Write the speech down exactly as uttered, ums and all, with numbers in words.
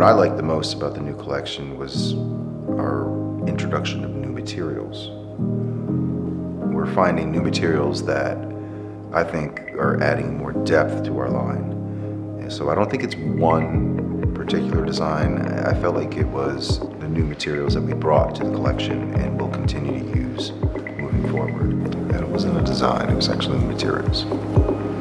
What I liked the most about the new collection was our introduction of new materials. We're finding new materials that I think are adding more depth to our line. And so I don't think it's one particular design. I felt like it was the new materials that we brought to the collection and will continue to use moving forward. And it wasn't a design, it was actually the materials.